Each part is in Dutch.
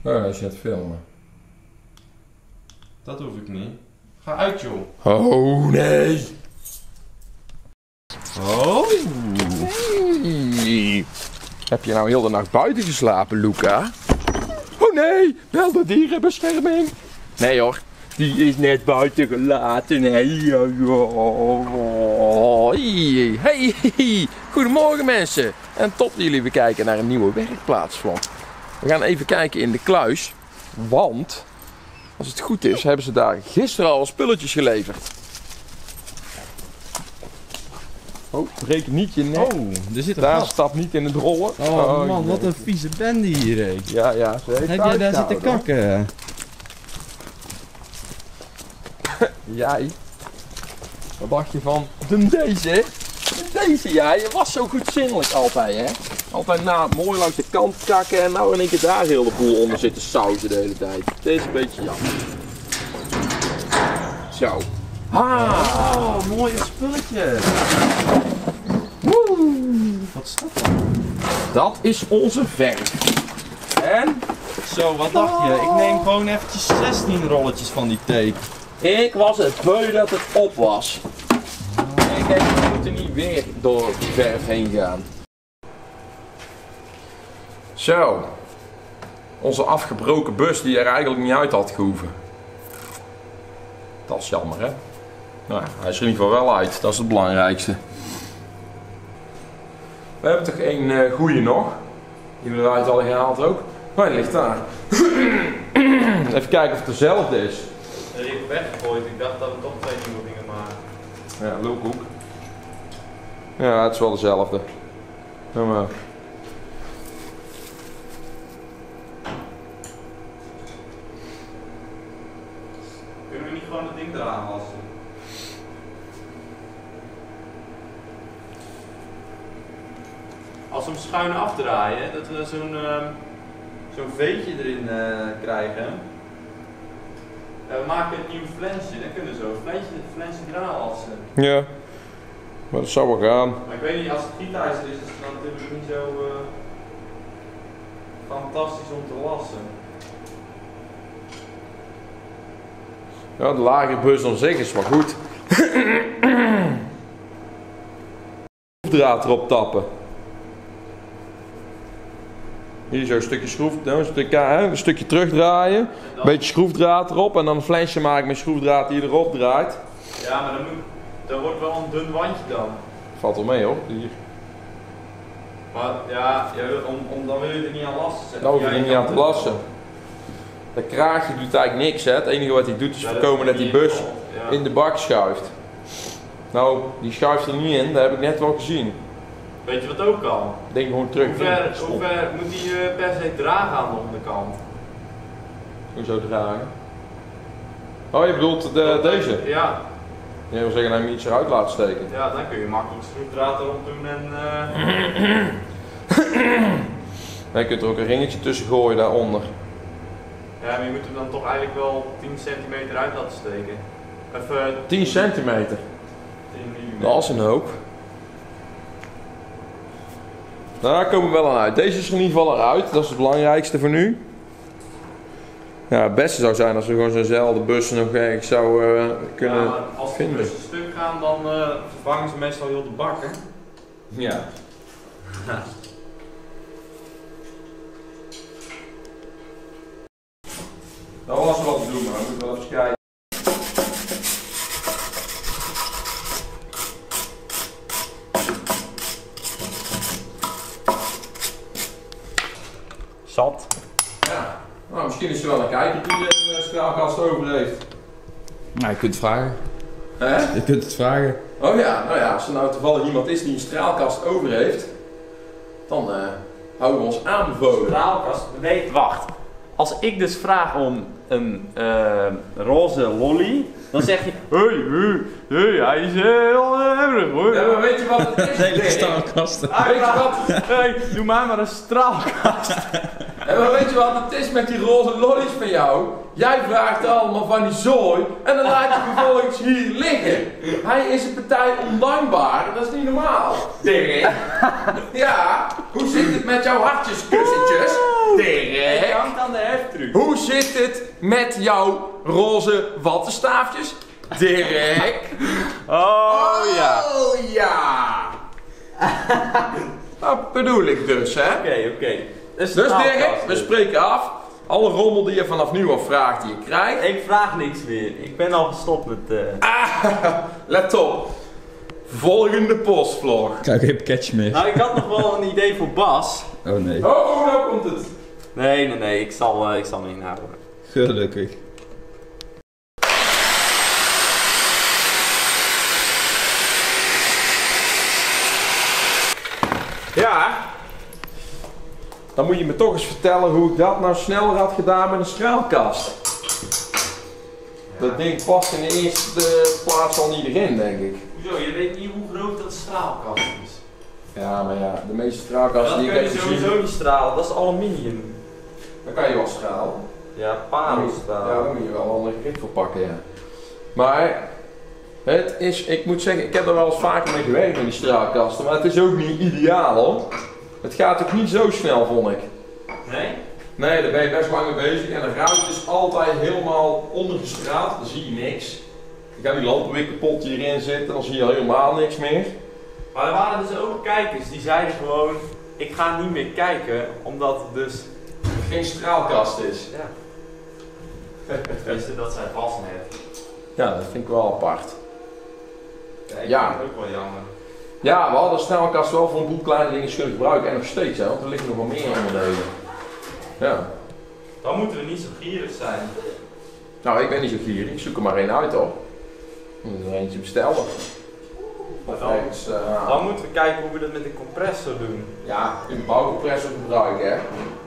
Oh, hij is aan het filmen. Dat hoef ik niet. Ga uit, joh. Oh, nee. Oh. Hey. Heb je nou heel de nacht buiten geslapen, Luca? Oh nee, wel de dierenbescherming. Nee hoor, die is net buiten gelaten. Hey, goedemorgen mensen. En top dat jullie weer kijken naar een nieuwe werkplaatsvlog. We gaan even kijken in de kluis, want als het goed is hebben ze daar gisteren al spulletjes geleverd. Oh, breek niet je nek. Oh, er zit een Daar gat. stap niet in het rollen. Oh man, wat een vieze bende hier, hé. Ja, ze heeft Heb jij daar zitten kakken? Jij? Wat dacht je van deze? Deze, ja, je was zo goedzinnelijk altijd, hè? Altijd mooi langs de kant kakken en nou in één keer daar heel de boel onder zitten sausen de hele tijd. Dit is een beetje jammer. Zo. Oh, mooie spulletje. Woe. Wat is dat dan? Dat is onze verf. En? Zo, wat dacht je? Ik neem gewoon eventjes 16 rolletjes van die tape. Ik was het beu dat het op was. Ik denk, we moeten niet weer door die verf heen gaan. Zo. Onze afgebroken bus die er eigenlijk niet uit had gehoeven. Dat is jammer, hè? Nou, hij is er in ieder geval wel uit. Dat is het belangrijkste. We hebben toch één goeie nog. Die we eruit hadden gehaald ook. Oh, die ligt daar. Even kijken of het dezelfde is. Dat heb ik weggegooid. Ik dacht dat we toch 2 nieuwe dingen maken. Ja, loophoek. Ja, het is wel dezelfde. Doe maar. Kunnen we niet gewoon het ding eraan lassen? Als we hem schuin afdraaien, dat we zo'n veetje erin krijgen. En we maken een nieuw flensje, dan kunnen we zo een flensje eraan lassen. Ja, maar dat zou wel gaan. Maar ik weet niet, als het gietijzer is het dan natuurlijk niet zo fantastisch om te lassen. Ja, de lagere bus dan zich is wel goed. Schroefdraad erop tappen. Hier zo'n stukje schroef, een stukje terugdraaien, een beetje schroefdraad erop en dan een flensje maken met schroefdraad die erop draait. Ja, maar dan wordt wel een dun wandje dan. Valt wel mee hoor. Hier. Maar ja, dan wil je er niet aan lassen. Daar hoef je er niet aan te lassen. Dat kraagje doet eigenlijk niks, hè. Het enige wat hij doet is voorkomen dat die bus in de bak schuift. Nou, die schuift er niet in, dat heb ik net wel gezien. Weet je wat ook kan? Denk gewoon terug. Hoe ver moet die per se dragen aan de onderkant? Hoezo dragen? Oh, je bedoelt deze? Ja. Je wil zeggen dat je hem iets eruit laat steken. Ja, dan kun je makkelijk schroefdraad erop doen en... Je kunt er ook een ringetje tussen gooien daaronder. Ja, maar je moet hem dan toch eigenlijk wel 10 centimeter uit laten steken. Even 10 centimeter. 10 mm. Dat is een hoop. Nou, daar komen we wel aan uit. Deze is er in ieder geval eruit. Dat is het belangrijkste voor nu. Ja, het beste zou zijn als we gewoon zo'nzelfde bussen nog ergens zouden kunnen maar als de bussen stuk gaan, dan vervangen ze meestal heel de bak, hè? Ja. Dat was wel te doen, maar we moeten wel even kijken. Zat. Ja. Nou, misschien is er wel een kijker die een straalkast over heeft. Nou, je kunt het vragen. Hè? Je kunt het vragen. Oh ja, nou ja, als er nou toevallig iemand is die een straalkast over heeft, dan houden we ons aanbevolen. Straalkast? Nee, wacht. Als ik dus vraag om een roze lolly, dan zeg je: hey, hij is heel erg hoor. Ja, maar weet je wat het is? Hele Dirk? straalkasten. Weet je wat? Hey, doe mij maar een straalkast. Ja, maar weet je wat het is met die roze lollies van jou? Jij vraagt allemaal van die zooi en dan laat je vervolgens hier liggen. Hij is een partij ondankbaar, dat is niet normaal. Dirk. Ja, hoe zit het met jouw hartjeskussentjes? Dirk. hangt aan de heftruc. Hoe zit het met jouw roze wattenstaafjes? Dirk? Oh ja. Oh ja! Dat bedoel ik dus, hè? Oké. Dus Dirk, we spreken af. Alle rommel die je vanaf nu al vraagt, die je krijgt. Ik vraag niks meer. Ik ben al gestopt met... Let op. Volgende postvlog. Ik krijg geen pakketje meer. Nou, ik had nog wel een idee voor Bas. Oh nee. Oh, nou komt het. Nee. Ik zal me inhouden. Gelukkig. Ja. Dan moet je me toch eens vertellen hoe ik dat nou sneller had gedaan met een straalkast. Dat ding past in de eerste plaats al niet erin, denk ik. Hoezo? Je weet niet hoe groot dat straalkast is. Ja, maar ja, de meeste straalkasten Dat die ik kun je heb gezien, sowieso niet stralen. Dat is aluminium. dan kan je wel stralen. Ja, parelstraal. Ja, daar moet je wel een andere grip voor pakken, ja. Maar, het is, ik moet zeggen, ik heb er wel eens vaker mee gewerkt met die straalkasten, maar het is ook niet ideaal hoor. Het gaat ook niet zo snel, vond ik. Nee? Nee, daar ben je best lang mee bezig en de ruit is altijd helemaal ondergestraald, dan zie je niks. Dan gaan die lampen weer kapot die erin zitten, dan zie je helemaal niks meer. Maar er waren dus ook kijkers die zeiden gewoon, ik ga niet meer kijken, omdat het dus... Geen straalkast is. Ja. Tenminste, dat zei Bas net. Ja, dat vind ik wel apart. Kijk, Ja. dat is ook wel jammer. Ja, we hadden de straalkast wel voor een boel kleine dingen kunnen gebruiken en nog steeds, hè, want er liggen nog wel meer onderdelen. Ja. Dan moeten we niet zo gierig zijn. Nou, ik ben niet zo gierig, ik zoek er maar één uit hoor. Ik moet er eentje bestellen. Of Dan- ergens, Dan moeten we kijken hoe we dat met de compressor doen. ja, een bouwcompressor gebruiken hè.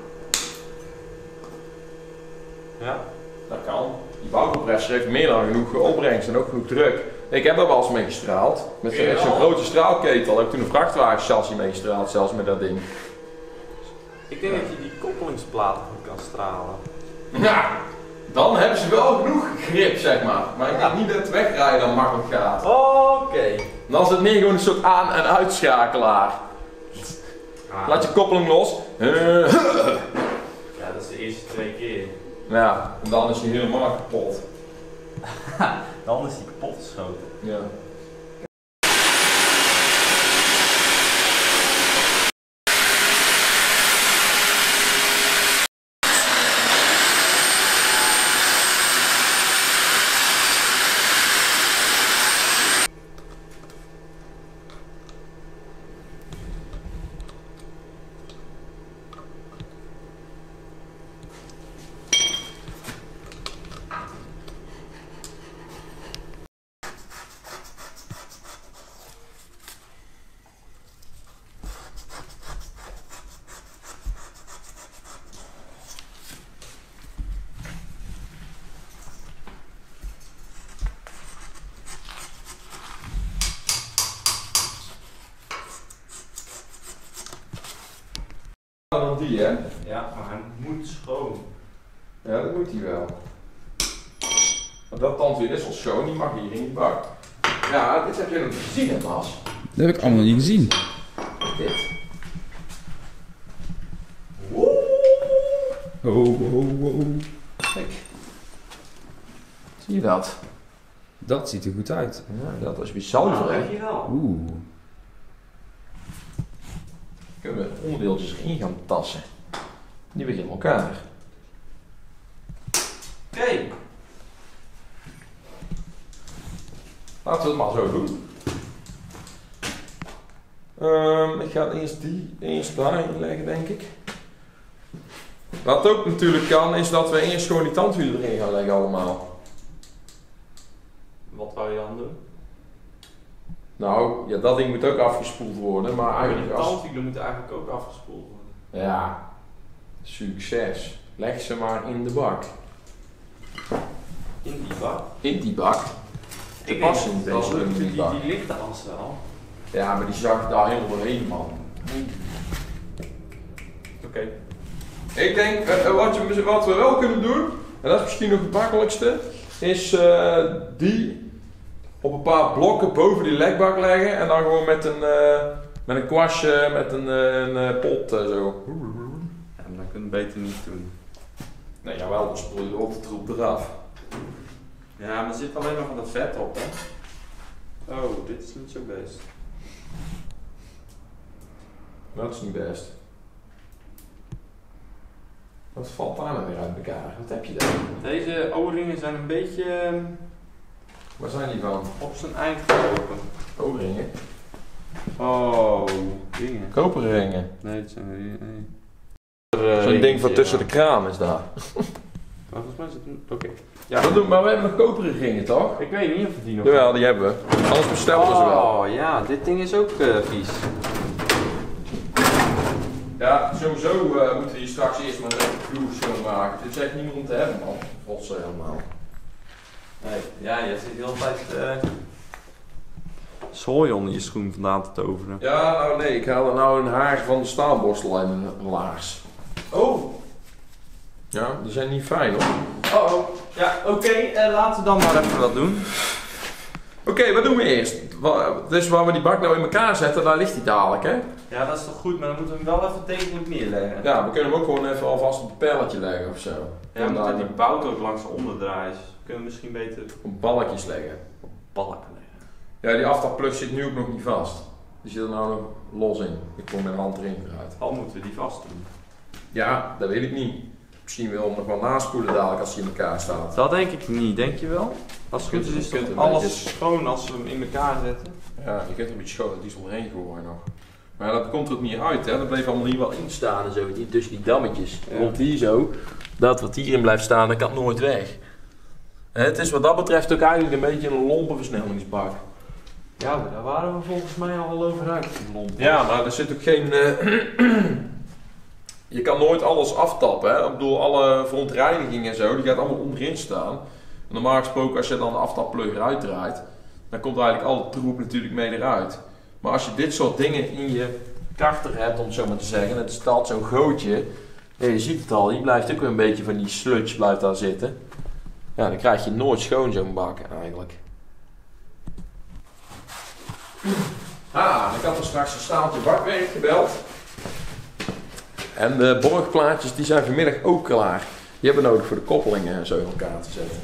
Ja? Dat kan. Die bouwcompressor heeft meer dan genoeg opbrengst en ook genoeg druk. Ik heb er wel eens mee gestraald. Met zo'n grote straalketel heb ik toen een vrachtwagenchassis mee gestraald, zelfs met dat ding. Ik denk dat je die koppelingsplaten goed kan stralen. Ja, dan hebben ze wel genoeg grip zeg maar. Maar ik denk niet dat het wegrijden dan makkelijk gaat. Oké. Dan is het meer gewoon een soort aan- en uitschakelaar. Laat je koppeling los. Ja, dat is de eerste 2 keer. Ja, en dan is hij helemaal kapot. Dan is die kapot geschoten. Ja. Dan die hè? Ja, maar hij moet schoon. Ja, dat moet hij wel. Maar dat tandwiel is al schoon, die mag hier in die bak. Ja, dit heb je nog niet gezien hè Bas? Dat heb ik allemaal niet gezien. Dit. Oh. Kijk. Zie je dat? Dat ziet er goed uit. Ja, dat is weer zuiver hè? Dankjewel. Oeh. Kunnen we onderdeeltjes erin gaan tassen. Die beginnen elkaar. Oké. Laten we het maar zo doen. Ik ga eerst die daarin leggen, denk ik. Wat ook natuurlijk kan, is dat we eerst gewoon die tandwielen erin gaan leggen allemaal. Wat wou je dan doen? Nou, ja, dat ding moet ook afgespoeld worden, maar De eigenlijk als... tandwielen moeten eigenlijk ook afgespoeld worden. Ja, succes. Leg ze maar in de bak. In die bak? In die bak. Ik passen denk in dat deze lukt, in die bak. die ligt er als wel. Ja, maar die zakt daar helemaal doorheen, man. Oké. Ik denk, wat we wel kunnen doen, en dat is misschien nog het makkelijkste, is die op een paar blokken boven die lekbak leggen en dan gewoon met een kwastje, met een pot zo. Ja, maar dat kunnen we beter niet doen. Nee, jawel, dan spoel je de rottetroep eraf. Ja, maar er zit alleen nog wat vet op, hè. Oh, dit is niet zo best. Dat is niet best. Wat valt daar nou weer uit elkaar? Wat heb je daar? Deze O-ringen zijn een beetje Waar zijn die van? op zijn eind gelopen. O-ringen? Oh, dingen. Koperringen. Nee, dit zijn weer... Nee. Zo'n ding van tussen de kraan is daar. Volgens mij is het... Oké. Ja, dat doen, maar we hebben nog koperen ringen, toch? Ik weet niet of die nog... Jawel, die hebben we. Anders bestellen we ze wel. Oh ja, dit ding is ook vies. Ja, sowieso moeten we hier straks eerst maar even de vloer schoonmaken. Dit is echt niet meer om te hebben, man. Rotsen helemaal. Nee, ja, je zit de hele tijd zooi onder je schoen vandaan te toveren. Ja, nou nee, ik haal er nou een haar van de staanborstel in mijn laars. Oh! Ja, die zijn niet fijn hoor. Oh, ja, oké, laten we dan maar even wat doen. Oké, wat doen we eerst? Dus waar we die bak nou in elkaar zetten, daar ligt hij dadelijk, hè? Ja, dat is toch goed, maar dan moeten we hem wel even degelijk neerleggen. Ja, we kunnen hem ook gewoon even alvast op een pelletje leggen of zo. Ja, we moeten die bout ook langs onder draaien. Dus we kunnen misschien beter op balkjes leggen. op balken leggen. Ja, die aftapplug zit nu ook nog niet vast. Die zit er nou nog los in. Ik kom met de hand erin eruit. Al moeten we die vast doen. Ja, dat weet ik niet. Misschien wel nog wel naspoelen dadelijk als hij in elkaar staat. Dat denk ik niet, denk je wel? Als het goed is, kunt toch er alles netjes- schoon als we hem in elkaar zetten. Ja, je kunt er een beetje schoon diesel erheen gooien nog. Maar dat komt er ook niet uit, hè. Dat bleef allemaal hier wel in staan en zo. Tussen die dammetjes. Ja. Rond hier zo. Dat wat hierin blijft staan, dat kan nooit weg. Het is wat dat betreft ook eigenlijk een beetje een lompe versnellingsbak. Ja, maar daar waren we volgens mij al wel over uit. Ja, maar er zit ook geen... je kan nooit alles aftappen, hè. Ik bedoel, alle verontreiniging en zo, die gaat allemaal onderin staan. En normaal gesproken, als je dan de aftapplug eruit draait, dan komt eigenlijk alle troep natuurlijk mee eruit. Maar als je dit soort dingen in je karter hebt, om het zo maar te zeggen, het staat zo'n gootje, ja, je ziet het al, hier blijft ook weer een beetje van die sludge blijft daar zitten. Ja, dan krijg je nooit schoon zo'n bak eigenlijk. Ik had er straks een staaltje bakwerk gebeld. En de borgplaatjes die zijn vanmiddag ook klaar. Die hebben we nodig voor de koppelingen en zo in elkaar te zetten.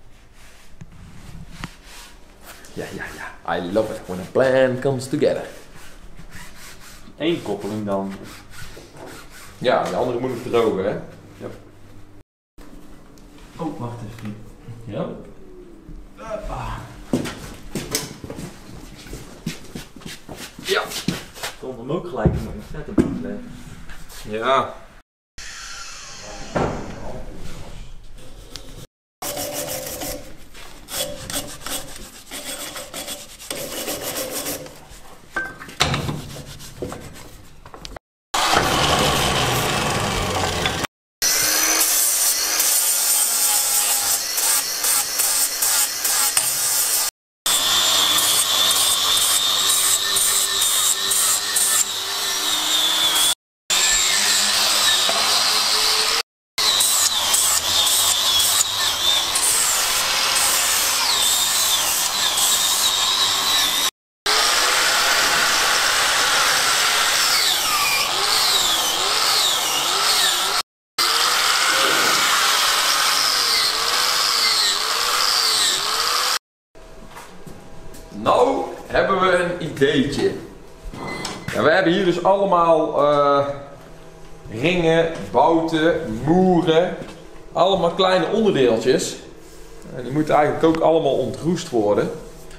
Ja. I love it when a plan comes together. Eén koppeling dan. Ja, de andere moet ik drogen, hè? Oh, wacht even. Ja. Ja. Ik kon hem ook gelijk in mijn vette bak leggen. Ja. Nou hebben we een ideetje. Ja, we hebben hier dus allemaal ringen, bouten, moeren. Allemaal kleine onderdeeltjes. En die moeten eigenlijk ook allemaal ontroest worden.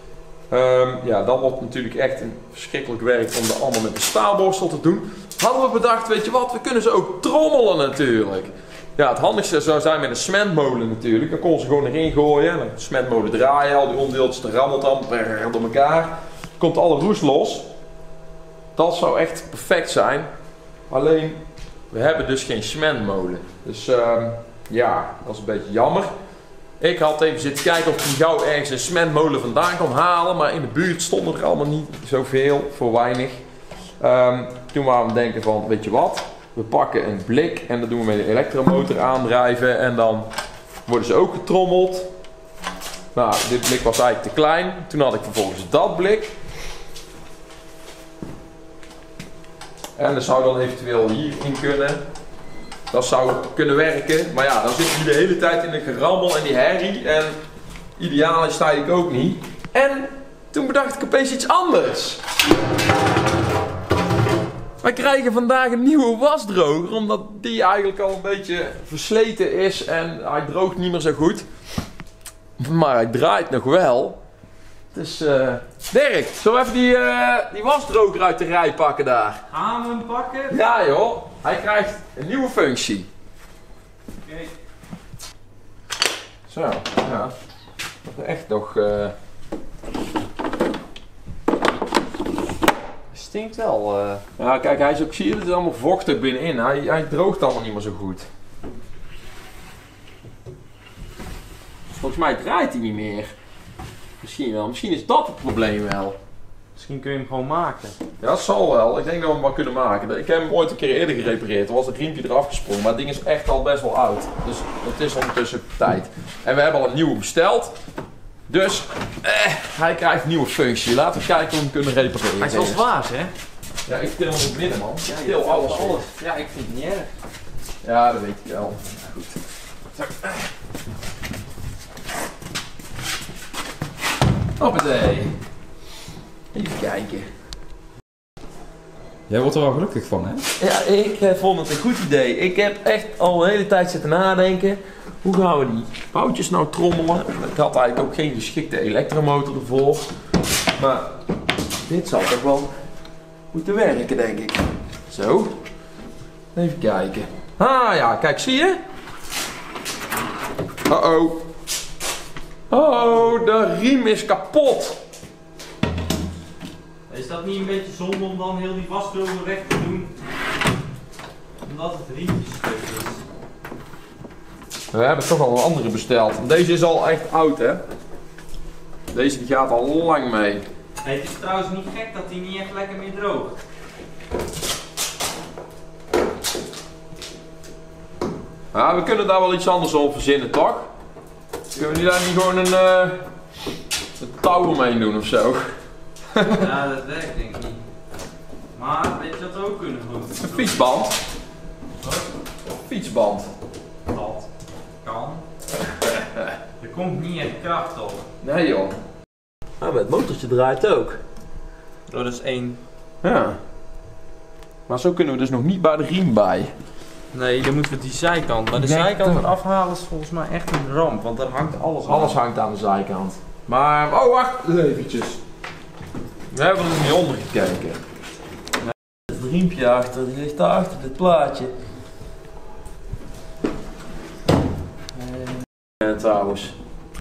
Ja, dan wordt het natuurlijk echt een verschrikkelijk werk om dat allemaal met de staalborstel te doen. Hadden we bedacht, weet je wat, we kunnen ze ook trommelen natuurlijk. Ja, het handigste zou zijn met een smentmolen natuurlijk. Dan kon ze gewoon erin gooien. Dan de smentmolen draaien, al die onderdeeltjes, dan rammelt dan door elkaar. Komt alle roest los. Dat zou echt perfect zijn. Alleen, we hebben dus geen smentmolen. Dus ja, dat is een beetje jammer. Ik had even zitten kijken of ik gauw ergens een smentmolen vandaan kon halen. Maar in de buurt stonden er allemaal niet zoveel, voor weinig. Toen waren we denken van, weet je wat? We pakken een blik en dat doen we met een elektromotor aandrijven. En dan worden ze ook getrommeld. Nou, dit blik was eigenlijk te klein. Toen had ik vervolgens dat blik. En dat zou dan eventueel hierin kunnen. Dat zou kunnen werken, maar ja, dan zit je de hele tijd in de gerammel en die herrie en ideaal is het eigenlijk ook niet. En toen bedacht ik opeens iets anders. Wij krijgen vandaag een nieuwe wasdroger, omdat die eigenlijk al een beetje versleten is en hij droogt niet meer zo goed. Maar hij draait nog wel. Dus Dirk, zullen we even die wasdroger uit de rij pakken daar? Gaan we hem pakken? Ja joh, hij krijgt een nieuwe functie. Oké. Zo, ja. Dat is echt nog... Stinkt wel. Ja, kijk, hij is ook, zie je, het is allemaal vochtig binnenin. Hij droogt allemaal niet meer zo goed. Volgens mij draait hij niet meer. Misschien wel. Misschien is dat het probleem wel. Misschien kun je hem gewoon maken. Ja, dat zal wel. Ik denk dat we hem wel kunnen maken. Ik heb hem ooit een keer eerder gerepareerd. Er was het riempje eraf gesprongen. Maar het ding is echt al best wel oud. Dus het is ondertussen tijd. En we hebben al een nieuwe besteld. Dus hij krijgt een nieuwe functie. Laten we kijken hoe we hem kunnen repareren. Hij is wel zwaar, hè? Ja, ik til hem op midden, man. Ja, Ik til alles. Ja, ik vind het niet erg. Ja, dat weet ik wel. Goed. Zo. Hoppatee. Even kijken. Jij wordt er wel gelukkig van, hè? Ja, ik vond het een goed idee. Ik heb echt al een hele tijd zitten nadenken. Hoe gaan we die pootjes nou trommelen? Ik had eigenlijk ook geen geschikte elektromotor ervoor. Maar dit zal toch wel moeten werken, denk ik. Zo. Even kijken. Ah ja, kijk, zie je? Oh. Oh, de riem is kapot. Is dat niet een beetje zonde om dan heel die wasdroger weg te doen? Omdat het riempje stuk is. We hebben toch al een andere besteld. Deze is al echt oud, hè? Deze die gaat al lang mee. Hey, het is trouwens niet gek dat hij niet echt lekker meer droogt. Ja, we kunnen daar wel iets anders op verzinnen, toch? Kunnen we daar niet gewoon een touw omheen doen of zo? Ja, dat werkt denk ik niet. Maar weet je wat we ook kunnen doen? Een fietsband. Een fietsband. Dat kan. Er komt niet echt kracht op. Nee joh. Maar het motortje draait ook. Oh, dat is één. Ja. Maar zo kunnen we dus nog niet bij de riem bij. Nee, dan moeten we die zijkant. Maar de Nee, zijkant toch. eraf halen is volgens mij echt een ramp, want daar hangt alles aan. Alles hangt aan de zijkant. Maar, oh wacht, eventjes. We hebben er nog niet onder gekeken. Het riempje achter, die ligt daar achter dit plaatje. En trouwens.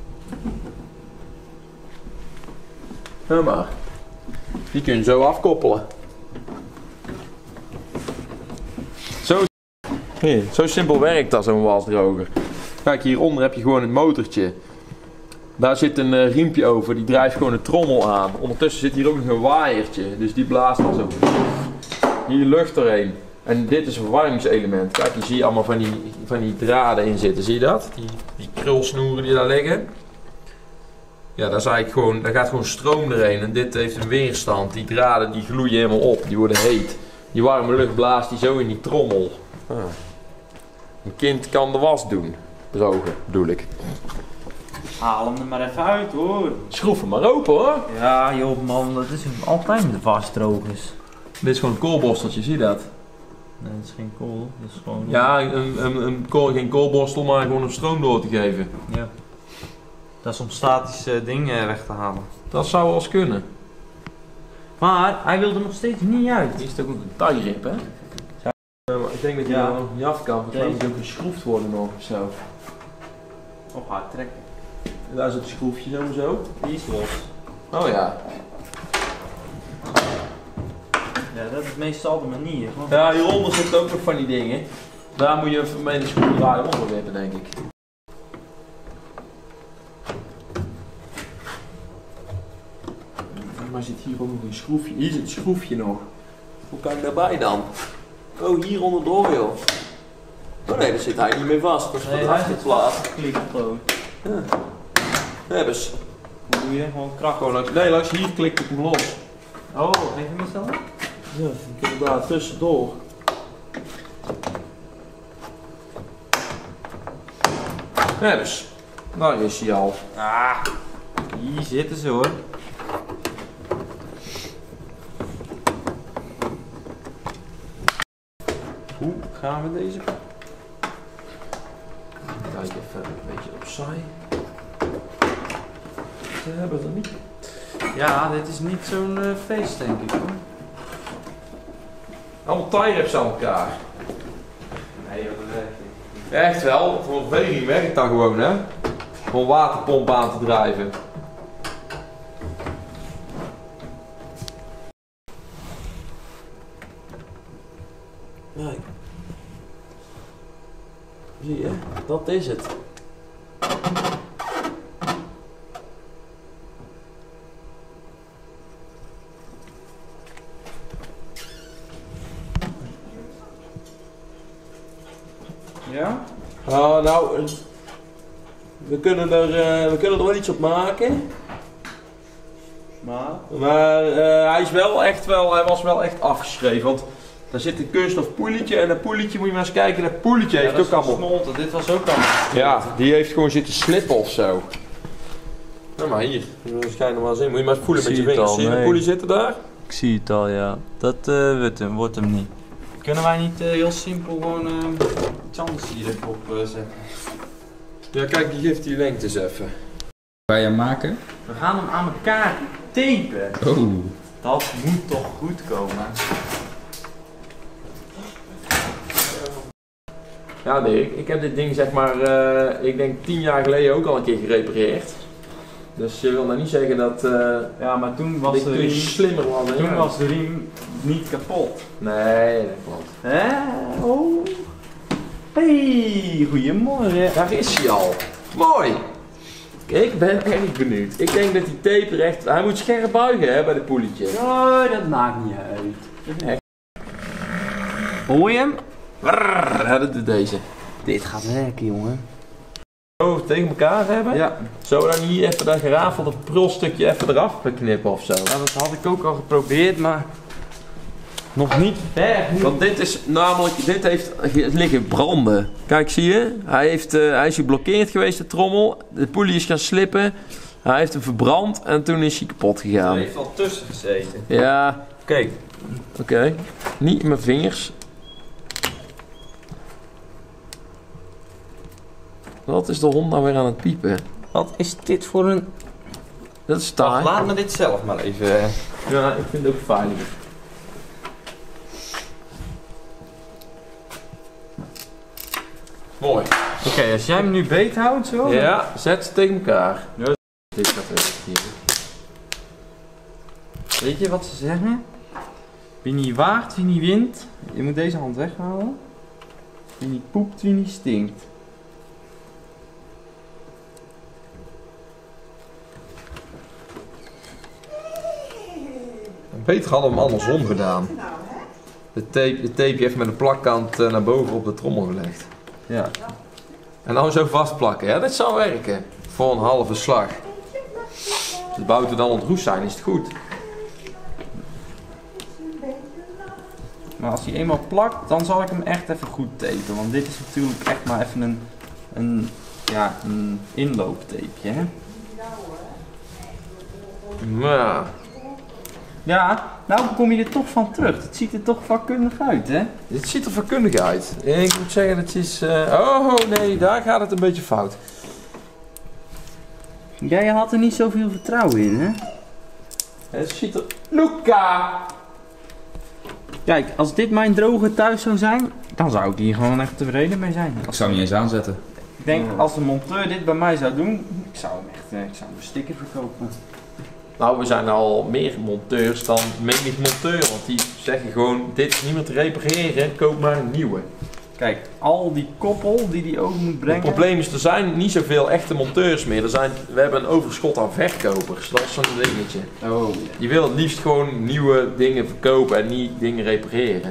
Ja maar. Die kun je zo afkoppelen. Zo simpel werkt dat, zo'n wasdroger. Kijk, hieronder heb je gewoon een motortje. Daar zit een riempje over, die drijft gewoon een trommel aan. Ondertussen zit hier ook nog een waaiertje, dus die blaast dan zo. Hier lucht doorheen. En dit is een verwarmingselement. Kijk, hier zie je allemaal van die draden in zitten, zie je dat? Die krulsnoeren die daar liggen. Ja, daar gaat gewoon stroom doorheen en dit heeft een weerstand. Die draden die gloeien helemaal op, die worden heet. Die warme lucht blaast die zo in die trommel. Ah. Een kind kan de was doen. Drogen, bedoel ik. Haal hem er maar even uit hoor. Schroef hem maar open hoor. Ja joh man, dat is altijd met de wasdrogers. Dit is gewoon een koolborsteltje, zie je dat? Nee, dat is geen kool, dat is gewoon... Ja, geen koolborstel, maar gewoon om stroom door te geven. Ja. Dat is om statische dingen weg te halen. Dat zou wel eens kunnen. Maar hij wil er nog steeds niet uit. Hier is toch ook een tie-rip, hè? Maar ik denk dat je Ja. er nog niet af kan, want dan moet ook geschroefd worden nog of zo. Of hard trekken. En daar zit een schroefje zo en zo. Die is los. Oh ja. Ja, dat is meestal de manier. Want Ja, hieronder zitten ook nog van die dingen. Daar moet je even mee de schroevendraaier onder wippen, denk ik. Maar zit hier ook nog een schroefje? Hier zit een schroefje nog. Hoe kan ik daarbij dan? Oh, hier onderdoor joh. Oh nee, daar zit hij niet meer vast. Dat is nee, van hij de zit achterplaat. klikt gewoon. Ja. Hebben ze. Hoe doe je? Gewoon kracht. Gewoon langs hier klikt ik hem los. Oh, even misstellen? Ja, ik heb daar tussendoor. Ja, dus. Daar is hij al. Ah, hier zitten ze hoor. Hoe gaan we deze? Kijk even een beetje opzij. Ze hebben het er niet. Ja, dit is niet zo'n feest denk ik hoor. Allemaal tie-wraps aan elkaar. Nee joh, dat werkt niet. Echt wel, voor een veging werkt dat gewoon hè. Om een waterpomp aan te drijven. Nee. Zie je, dat is het. Ja? Nou, we kunnen er wel iets op maken. Maar hij was wel echt afgeschreven. Want daar zit een kunststof poeletje en dat poeletje moet je maar eens kijken. Dat poeletje heeft ook allemaal. Smolten. Dit was ook allemaal. Ja, die heeft gewoon zitten slippen of zo. Nou maar hier, schijnt er maar eens in. Moet je maar eens voelen met je vingers. Zie je de poelie zitten daar? Ik zie het al, ja. Dat wordt hem niet. Kunnen wij niet heel simpel gewoon iets anders hier even op zetten? Ja, kijk, die geeft die lengtes even. Ga je maken? We gaan hem aan elkaar tapen. Oh. Dat moet toch goed komen? Ja, nee, ik heb dit ding zeg maar, ik denk 10 jaar geleden ook al een keer gerepareerd. Dus je wil nou niet zeggen dat Ja, maar toen was dit de toen riem, slimmer was. toen was de riem niet kapot. Nee, dat klopt. Hè? Oh. Hey, goeiemorgen. Daar is hij al. Mooi. Ik ben erg benieuwd. Ik denk dat die tape er echt... Hij moet scherp buigen hè, bij de poelietje. Oh, dat maakt niet uit. Echt. Hoor je hem? Ja, dat doet deze. Dit gaat werken, jongen. Zo tegen elkaar hebben. Ja. Zo dan hier even dat gerafelde prulstukje even eraf knippen of zo. Ja, dat had ik ook al geprobeerd, maar nog niet ver. Want dit is namelijk, dit heeft liggen branden. Kijk, zie je? Hij is geblokkeerd geweest, de trommel. De poelie is gaan slippen. Hij heeft hem verbrand en toen is hij kapot gegaan. Er heeft al tussen gezeten. Ja, Kijk. oké. Niet in mijn vingers. Wat is de hond nou weer aan het piepen? Wat is dit voor een... Dat is taai. Laat me dit zelf maar even... Ja, ik vind het ook veilig. Mooi. Oké, als jij hem nu beet houdt zo... Ja, zet ze tegen elkaar. Ja. Dit gaat even hier. Weet je wat ze zeggen? Wie niet waagt, wie niet wint. Je moet deze hand weghalen. Wie niet poept, wie niet stinkt. Beter hadden we hem andersom gedaan. De tape even met een plakkant naar boven op de trommel gelegd. Ja. En dan zo vastplakken. Ja, dit zou werken. Voor een halve slag. Als de bouten dan ontroest zijn, is het goed. Maar als hij eenmaal plakt, dan zal ik hem echt even goed tapen. Want dit is natuurlijk echt maar even een inlooptapeje, hè? Maar Ja, nou kom je er toch van terug. Het ziet er toch vakkundig uit, hè? dit ziet er vakkundig uit. Ik moet zeggen, dat is... Oh nee, daar gaat het een beetje fout. Jij had er niet zoveel vertrouwen in, hè? Het ziet er... Luca! Kijk, als dit mijn droge thuis zou zijn, dan zou ik hier gewoon echt tevreden mee zijn. Ik zou hem niet eens aanzetten. Ik denk, als de monteur dit bij mij zou doen, ik zou hem een sticker verkopen. Nou, we zijn al meer monteurs dan menig monteur. Want die zeggen gewoon, dit is niet meer te repareren, koop maar een nieuwe. Kijk, al die koppel die die over moet brengen. Het probleem is, er zijn niet zoveel echte monteurs meer. We hebben een overschot aan verkopers. Dat is zo'n dingetje. Oh, ja. Je wil het liefst gewoon nieuwe dingen verkopen en niet dingen repareren.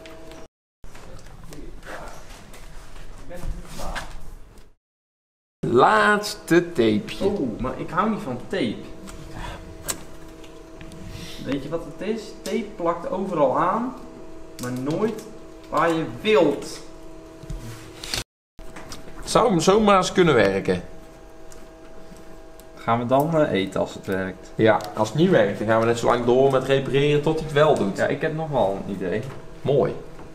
Laatste tapeje. Oh, maar ik hou niet van tape. Weet je wat het is? Tape plakt overal aan, maar nooit waar je wilt. Het zou hem zomaar eens kunnen werken. Gaan we dan eten als het werkt? Ja, als het niet werkt, dan gaan we net zo lang door met repareren tot hij het wel doet. Ja, ik heb nog wel een idee. Mooi.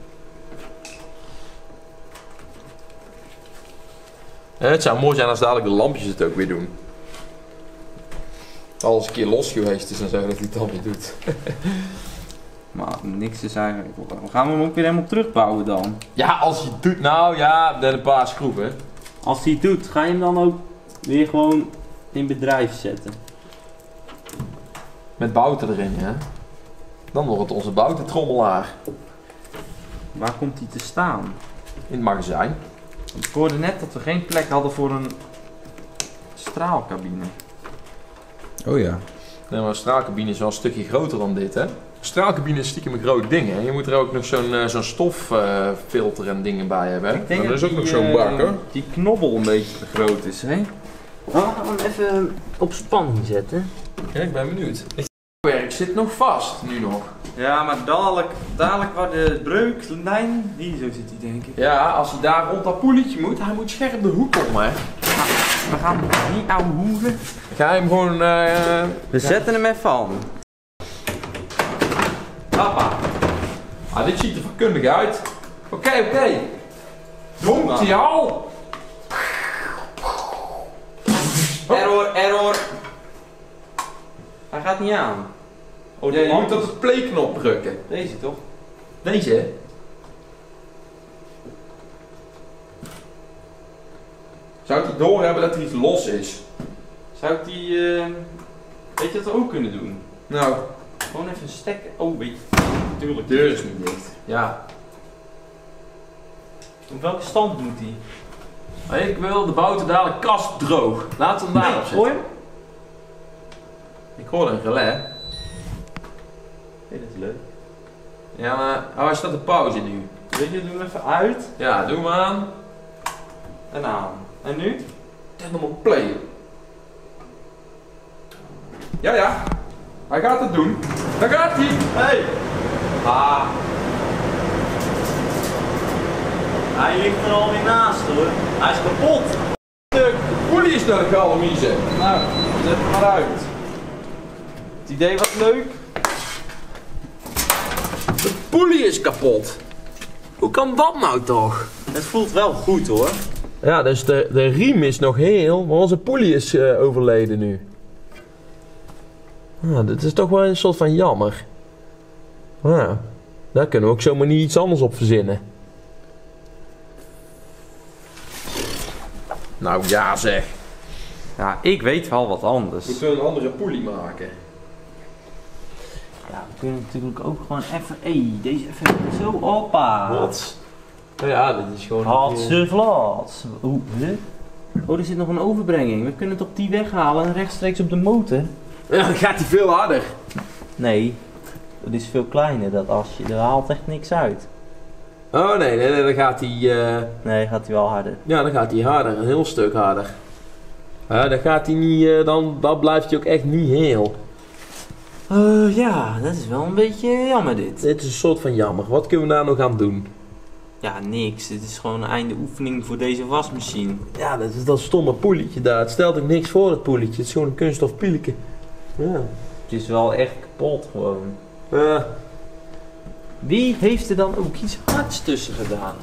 Het zou mooi zijn als dadelijk de lampjes het ook weer doen. Als een keer los geweest is en zo dat hij het dan weer doet. Maar niks is eigenlijk... Gaan we hem ook weer helemaal terugbouwen dan? Ja, als je het doet, nou ja, met een paar schroeven. Als hij het doet, ga je hem dan ook weer gewoon in bedrijf zetten? Met bouten erin, ja. Dan wordt het onze boutentrommelaar. Waar komt hij te staan? In het magazijn. Ik hoorde net dat we geen plek hadden voor een straalcabine. Oh ja. Nee, maar een straalcabine is wel een stukje groter dan dit, hè. Een straalcabine is stiekem een groot ding, hè. Je moet er ook nog zo'n stoffilter en dingen bij hebben, hè. Ik denk dat is dat ook nog zo'n bak, hoor. die knobbel een beetje te groot is, hè? Nou, we gaan hem even op spanning zetten. Ja, ik ben benieuwd. Het werk zit nog vast, nu nog. Ja, maar dadelijk waar de breuklijn, die zo zit hij denk ik. Ja, als hij daar rond dat poeletje moet, hij moet scherp de hoek om, hè. We gaan hem niet ouwe hoeren. Ga je hem gewoon... We zetten hem even aan. Papa. Ah, dit ziet er vakkundig uit. Oké. Komt hij al? Error. Hij gaat niet aan. Oh, Ja, je moet op de playknop drukken. Deze toch? Deze? Zou hij doorhebben dat er iets los is? Zou ik die, weet je wat we ook kunnen doen? Nou, Gewoon even stekken. Oh, weet je. Tuurlijk. de deur is niet dicht. Ja. Op welke stand moet die? Ik wil de bouten dadelijk kast droog. Laten we hem daarop zetten. Gooi hem. Ik hoorde een relais. Nee, dat is leuk. Ja, maar hij staat op pauze nu. Weet je, doe hem even uit Ja, doe hem aan. en aan. En nu? Zet hem op play. Ja. Hij gaat het doen. Daar gaat hij. Hey! Ah. Hij ligt er alweer naast hoor. Hij is kapot. De poelie is naar de galmiezen. Nou, zet hem maar uit. Het idee was leuk. De poelie is kapot. Hoe kan dat nou toch? Het voelt wel goed hoor. Ja, dus de riem is nog heel, maar onze poelie is overleden nu. Ah, dit is toch wel een soort van jammer. Ah, daar kunnen we ook zomaar niet iets anders op verzinnen. Nou ja zeg. Ja, ik weet wel wat anders. We kunnen een andere poelie maken. Ja, we kunnen natuurlijk ook gewoon even... deze even zo, oppa. Wat? Nou ja, dit is gewoon... Hatse vlaat. Oeh, hè? Oh, er zit nog een overbrenging. We kunnen het op die weghalen en rechtstreeks op de motor. Ja, dan gaat hij veel harder. Nee, dat is veel kleiner, dat asje. Er haalt echt niks uit. Oh nee, dan gaat hij... Nee, gaat hij wel harder. Ja, dan gaat hij harder, een heel stuk harder. Dan gaat hij niet, dan blijft hij ook echt niet heel. Ja, dat is wel een beetje jammer dit. Dit is een soort van jammer. Wat kunnen we daar nog aan doen? Ja, niks. Dit is gewoon een einde oefening voor deze wasmachine. Ja, dat is dat stomme poelietje daar. Het stelt ook niks voor, het poelietje. Het is gewoon een kunststof pieletje. Ja. Het is wel echt kapot gewoon. Ja. Wie heeft er dan ook iets hards tussen gedaan?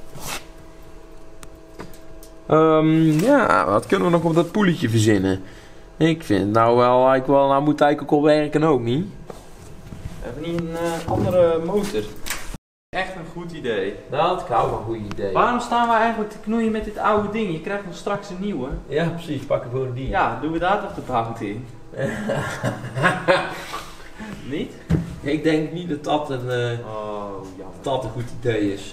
Ja, wat kunnen we nog op dat poelietje verzinnen? Ik vind nou wel, nou moet hij ook al werken ook niet. Hebben we niet een andere motor? Echt een goed idee. Nou, dat hou wel een goed idee. Waarom staan we eigenlijk te knoeien met dit oude ding? Je krijgt nog straks een nieuwe. Ja, precies. Pakken voor die. Ja, doen we daar toch de bout in? Niet? Ik denk niet dat dat een, Oh, jammer. dat een goed idee is.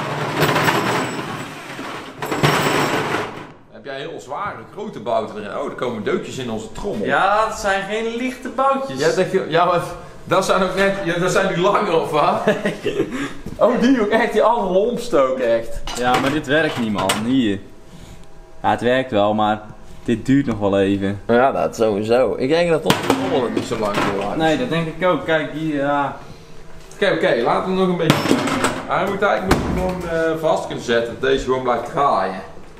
Heb jij heel zware, grote bouten erin? Oh, er komen deukjes in onze trommel. Ja, het zijn geen lichte boutjes. Ja, zeg je, ja, maar dat zijn ook net, ja, dat zijn die lange of wat? Oh, die ook echt, die andere lompstook echt. Ja, maar dit werkt niet, man. Hier. Ja, het werkt wel, maar dit duurt nog wel even. Ja, dat sowieso. Ik denk dat onze trommel het niet zo lang doorlaat. Nee, dat denk ik ook. Kijk, hier, ja. Oké, laten we nog een beetje... Hij moet eigenlijk gewoon vast kunnen zetten, dat deze gewoon blijft draaien.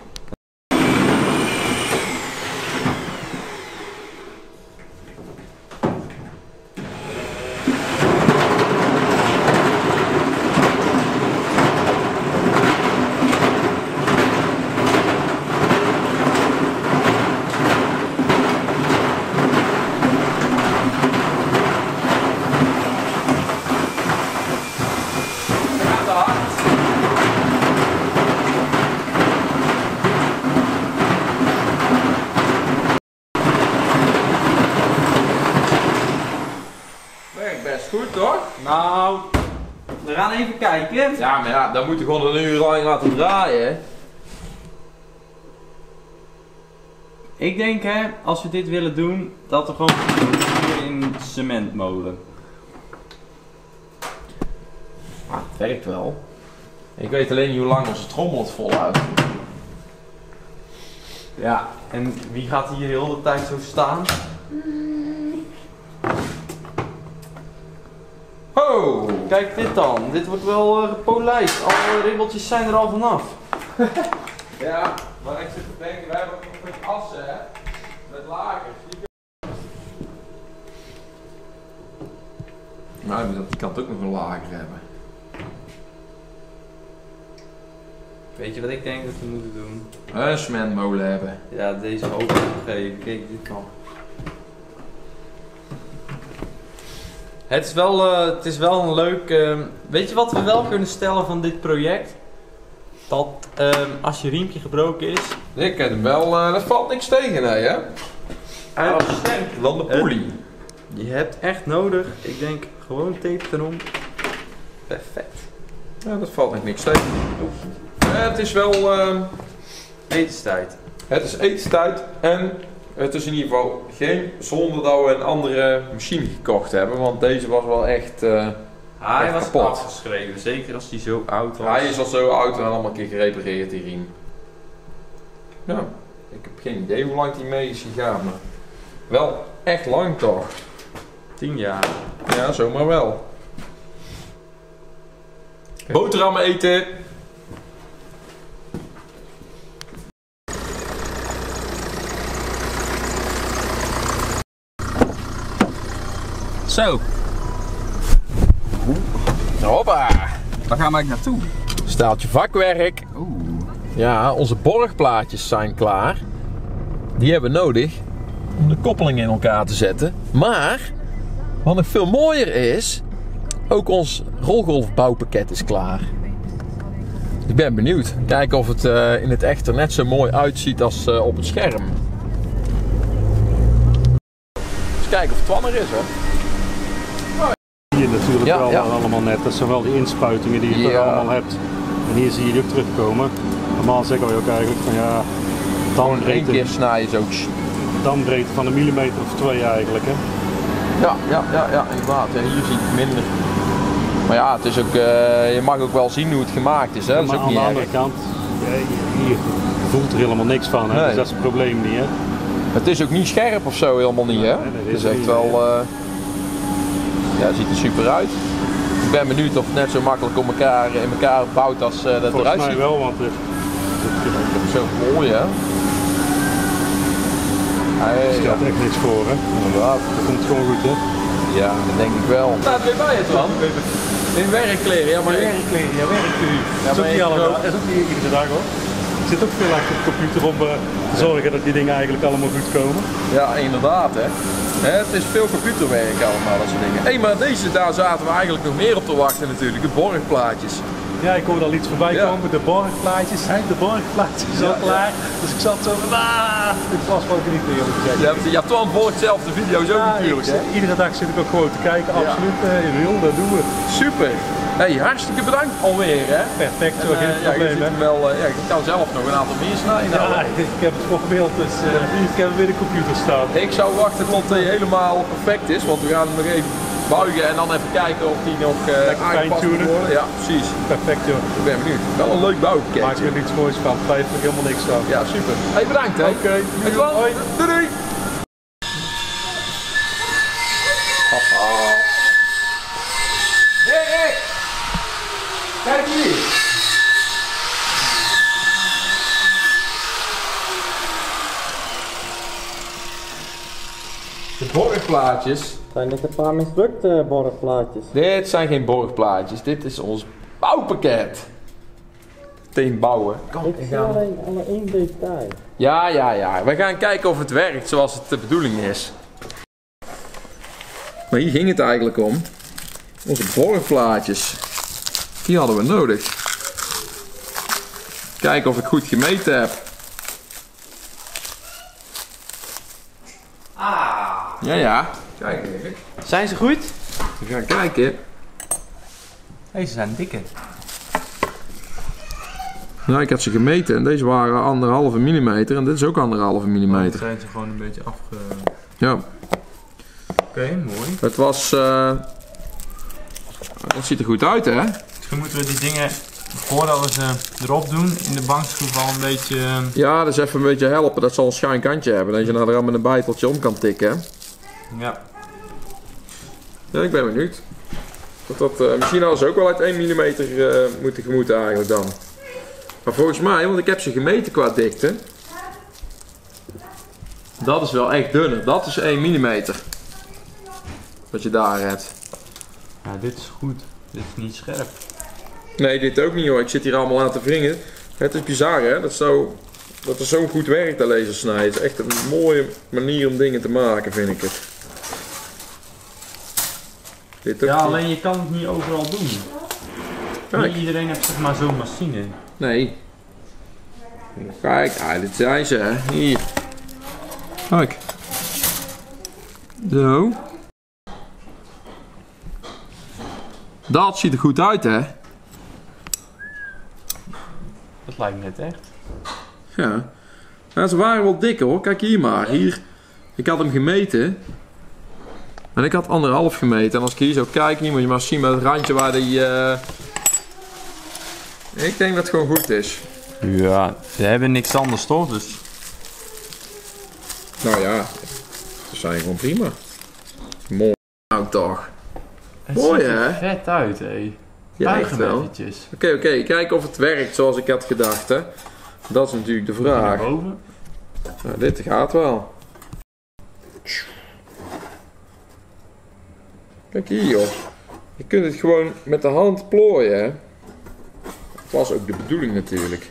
Best goed toch? Nou, we gaan even kijken. Ja, maar ja, dan moet je gewoon een uur lang laten draaien. Ik denk hè, als we dit willen doen, dat we gewoon in een cementmolen. Ah, het werkt wel. Ik weet alleen niet hoe lang onze trommel het volhoudt. Ja, en wie gaat hier heel de tijd zo staan? Ho! Kijk dit dan, dit wordt wel gepolijst. Alle ribbeltjes zijn er al vanaf. Ja, maar ik zit te denken, wij hebben ook nog met assen, hè? Met lagers. Maar die kan het ook nog een lager hebben. Weet je wat ik denk dat we moeten doen? Een cementmolen hebben. Ja, deze open geven. Kijk, dit kan. Het is wel een leuk... weet je wat we wel kunnen stellen van dit project? Dat als je riempje gebroken is... Ik ken hem wel, er valt niks tegen, nee, hè? Uit sterker dan de poelie. Je hebt echt nodig, ik denk, gewoon tape erom. Perfect. Ja, dat valt echt niks tegen. Het is wel... Etenstijd. Het is etenstijd en het is in ieder geval geen zonde dat we een andere machine gekocht hebben, want deze was wel echt Hij echt was kapot. afgeschreven, zeker als hij zo oud was. Hij is al zo oud en allemaal een keer gerepareerd, die riem. Ja, ik heb geen idee hoe lang die mee is gegaan, maar wel echt lang toch? 10 jaar. Ja, zomaar wel. Boterhammen eten! Zo, Hoppa! waar gaan we eigenlijk naartoe? Staaltje vakwerk. Oeh. Ja, onze borgplaatjes zijn klaar. Die hebben we nodig om de koppeling in elkaar te zetten. Maar, wat nog veel mooier is, ook ons rolgolfbouwpakket is klaar. Ik ben benieuwd. Kijken of het in het echt er net zo mooi uitziet als op het scherm. Eens kijken of het Twan er is, hoor. Hier natuurlijk Ja, wel ja. allemaal net, dat zijn wel die inspuitingen die je Ja. toch allemaal hebt. En hier zie je die ook terugkomen. Normaal zeggen we ook eigenlijk van ja, Gewoon in één keer dambreedte, snijden is ook... dambreedte van een millimeter of 2 eigenlijk. Hè. Ja, inderdaad. Ja, hier zie ik minder. Maar ja, het is ook, je mag ook wel zien hoe het gemaakt is, hè? Dat is Maar ook aan niet de erg. andere kant, ja, hier voelt er helemaal niks van. Hè. Nee. Dus dat is het probleem niet. Hè. Het is ook niet scherp of zo, helemaal niet, hè? Nee, dat Het is is echt niet, wel... ja, het ziet er super uit. Ik ben benieuwd of het net zo makkelijk in elkaar bouwt als dat Volgens eruit mij ziet. wel, want Zo mooi, hè? er Ja, stelt echt niks voor. Hè. inderdaad. Dat komt gewoon goed. Hè. Ja, dat denk ik wel. Staat weer bij het, man. In werkkleren, ja, maar... Werkkleren, ja, werkkleren. Ja, Dat is ook maar niet ik allemaal, ook. dat is ook niet iedere dag hoor. Ik zit ook veel achter de computer om te zorgen dat die dingen eigenlijk allemaal goed komen. Ja, inderdaad, hè. Het is veel computerwerk allemaal, dat soort dingen. Hé, maar daar zaten we eigenlijk nog meer op te wachten natuurlijk, de borgplaatjes. Ja, ik hoorde al iets voorbij Ja. komen, de borgplaatjes. De borgplaatjes is al Ja, klaar. Dus ik zat zo van, dit was wel genieten eerlijk gezegd. Ja, Twan volgt zelf de video's ook Ja, natuurlijk, hè. iedere dag zit ik ook gewoon te kijken, absoluut. Je wil, dat doen we. Super. Hey, hartstikke bedankt alweer, hè. Perfect, zo, En, geen ja, je probleem, ziet hè. hem wel, ja, je kan zelf nog een aantal meer snijden. Ja, ik heb het geprobeerd, dus ik heb hem weer de computer staan. Ik zou wachten tot hij helemaal perfect is, want we gaan hem nog even buigen en dan even kijken of die nog aangepast fine-tunen. moet worden. Ja, precies. Perfect, joh. Ik ben benieuwd. Wel een leuk Maak bouwpakketje. er iets moois van, twijfel ik helemaal niks aan. Ja, super. Hey, bedankt, hè. Oké, Hey, Twan. hoi. Doei, doei. Rick! Kijk hier! De borgplaatjes. Zijn dit een paar mislukte borrelplaatjes? Dit zijn geen borgplaatjes, dit is ons bouwpakket. Meteen bouwen. Ik zie alleen alle één detail. Ja. We gaan kijken of het werkt zoals het de bedoeling is. Maar hier ging het eigenlijk om. Onze borgplaatjes. Die hadden we nodig. Kijken of ik goed gemeten heb. Ja. Kijk even. Zijn ze goed? We gaan kijken. Deze zijn dikker. Nou, ik had ze gemeten en deze waren 1,5 mm en dit is ook 1,5 mm. Zijn ze gewoon een beetje afge... Ja, Oké, mooi. het was... het ziet er goed uit, hè? Misschien moeten we die dingen, voordat we ze erop doen, in de bankschroef al een beetje... Ja, dus even een beetje helpen. Dat zal een schuin kantje hebben. Dat je nou er al met een bijteltje om kan tikken, hè? Ja. Ja, ik ben benieuwd. Misschien hadden ze ook wel uit 1 mm moeten eigenlijk dan. Maar volgens mij, want ik heb ze gemeten qua dikte. Dat is wel echt dunner. Dat is 1 mm. Wat je daar hebt. Ja, dit is goed. Dit is niet scherp. Nee, dit ook niet hoor. Ik zit hier allemaal aan te wringen. Het is bizar hè. Dat er zo goed werkt, de lasersnijden. Het is echt een mooie manier om dingen te maken, vind ik het. Dit ook Ja, niet. alleen je kan het niet overal doen. Kijk. Niet iedereen heeft zeg maar zo'n machine. Nee. Kijk, dit zijn ze hè. Hier. Kijk. Zo. Dat ziet er goed uit hè. Dat lijkt net echt. Ja. Ja, ze waren wel dik hoor. Kijk hier maar. Hier. Ik had hem gemeten. En ik had 1,5 gemeten. En als ik hier zo kijk, hier moet je maar zien met het randje waar die... Ik denk dat het gewoon goed is. Ja, ze hebben niks anders toch, dus... Nou ja, ze zijn gewoon prima. Mooi. Nou toch. Het Mooi, ziet er hè? vet uit, hé. Ja, Buig echt hem wel. eventjes. Oké. Kijken of het werkt zoals ik had gedacht hè. Dat is natuurlijk de Naar vraag. boven. Nou, dit gaat wel. Kijk hier joh. Je kunt het gewoon met de hand plooien hè. Dat was ook de bedoeling natuurlijk.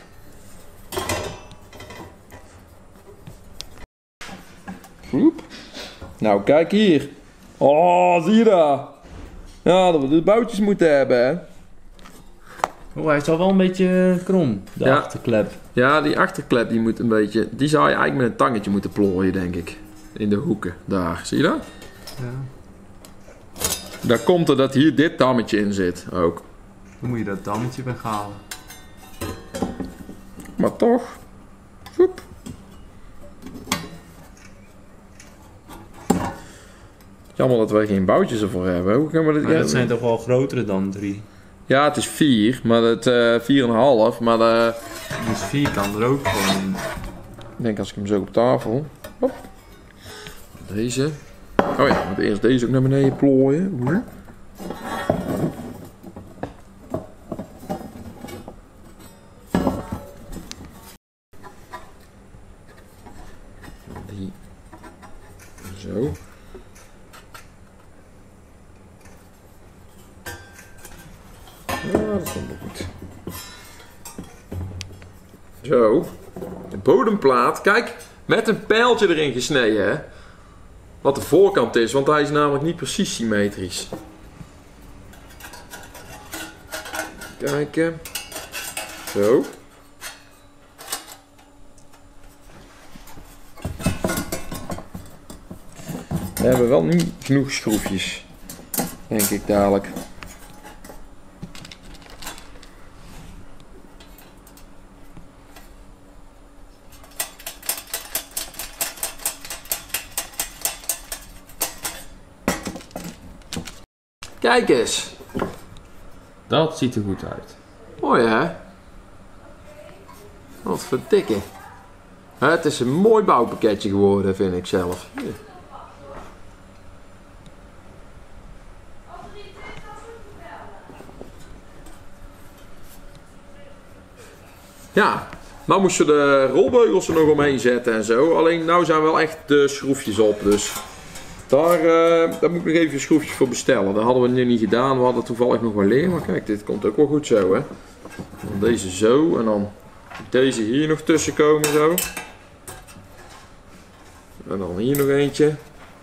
Groep. Nou kijk hier. Oh, zie je dat? Ja, dat we de boutjes moeten hebben hè. Oh, hij is al wel een beetje krom, de Ja. achterklep. Ja, die achterklep die moet een beetje... Die zou je eigenlijk met een tangetje moeten plooien, denk ik. In de hoeken, daar. Zie je dat? Ja. Daar komt er dat hier dit dammetje in zit, ook. Dan moet je dat dammetje weghalen. Maar toch. Woep. Jammer dat wij geen boutjes ervoor hebben. Hoe gaan we dit... Maar dat zijn toch wel grotere dan 3? Ja, het is 4, maar het 4,5. Maar Dus 4 kan er ook gewoon in. ik denk als ik hem zo op tafel... Hop. Deze. Oh ja, moet eerst deze ook naar beneden plooien. Hoe? Die. Zo. Ja, dat is wel goed. Zo. De bodemplaat, kijk, met een pijltje erin gesneden, hè. Wat de voorkant is, want hij is namelijk niet precies symmetrisch. Kijken. Zo. We hebben wel niet genoeg schroefjes. Denk ik dadelijk. Kijk eens. Dat ziet er goed uit. Mooi hè? Wat verdikke. Het is een mooi bouwpakketje geworden, vind ik zelf. Ja, nou moesten de rolbeugels er nog omheen zetten en zo. Alleen nou zijn wel echt de schroefjes op, dus daar moet ik nog even schroefjes voor bestellen. Dat hadden we nu niet gedaan, we hadden toevallig nog wel leer. Maar kijk, dit komt ook wel goed zo hè. Dan deze zo en dan deze hier nog tussen komen zo. En dan hier nog eentje.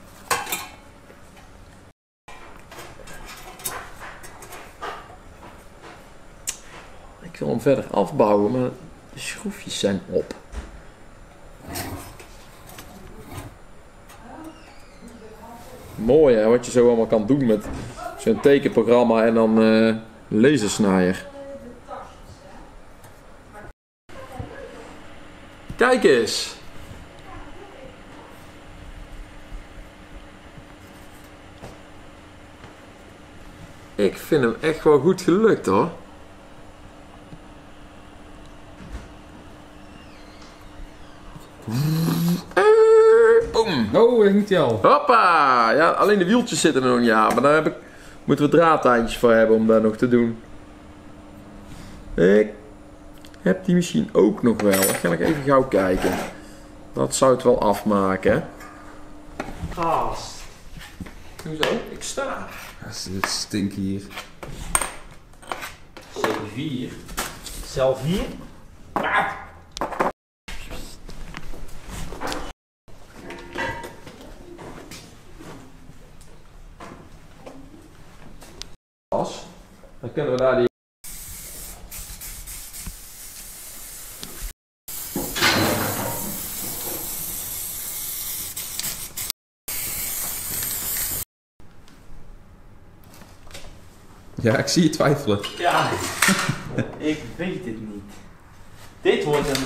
Ik wil hem verder afbouwen, maar de schroefjes zijn op. Mooi hè, wat je zo allemaal kan doen met zo'n tekenprogramma en dan lasersnijer. Kijk eens! Ik vind hem echt wel goed gelukt hoor. Boom! Oh, dat moet hij al. Hoppa! Ja, alleen de wieltjes zitten er nog niet aan, maar daar moeten we draadlijntjes voor hebben om dat nog te doen. Ik heb die misschien ook nog wel. Ik ga nog even gauw kijken. Dat zou het wel afmaken. Gast. Hoezo? Ik sta. Het stinkt hier. Zeker 4. Zelf hier. Dan kunnen we daar die... Ja, ik zie je twijfelen. Ja, ik weet het niet. Dit wordt een...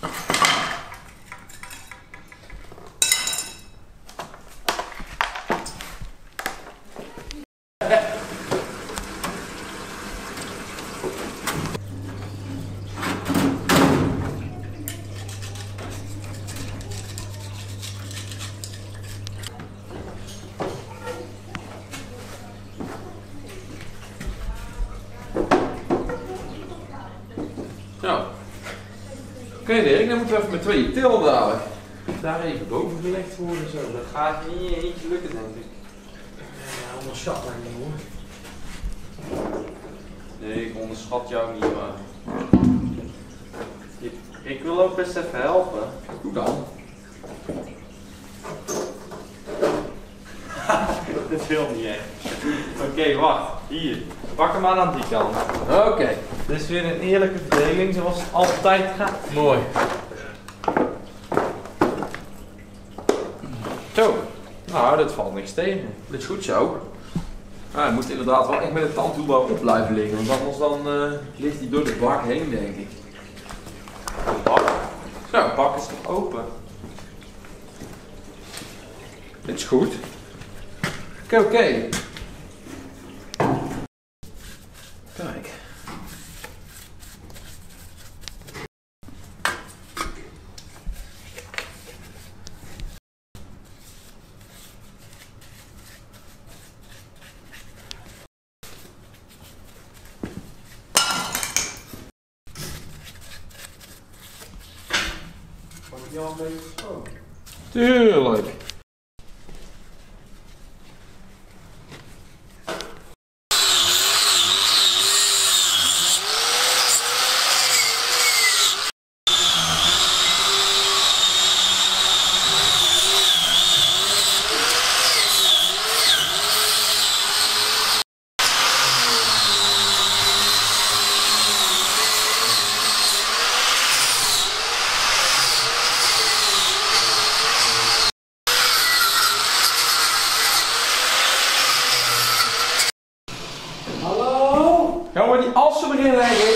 Zo. Oké Dirk, dan moeten we even met tweeën tillen dadelijk. Daar even boven gelegd worden zo. Dat gaat niet in eentje lukken, denk ik. Ja, onderschat mij niet hoor. Nee, ik onderschat jou niet, maar... Ik wil ook best even helpen. Hoe dan? Dat wil niet echt. Oké, wacht. Hier. Pak hem aan die kant. Oké. Dit is weer een eerlijke verdeling zoals het altijd gaat. Mooi. Zo. Nou, dat valt niks tegen. Dit is goed zo. Ah, hij moet inderdaad wel echt met de tandwielbouw op blijven liggen, want anders dan ligt hij door de bak heen, denk ik. Zo, de bak is nog open. Dit is goed. Oké. Kijk. Wordt die al een beetje gesproken? Tuurlijk. Gaan we die assen erin leggen?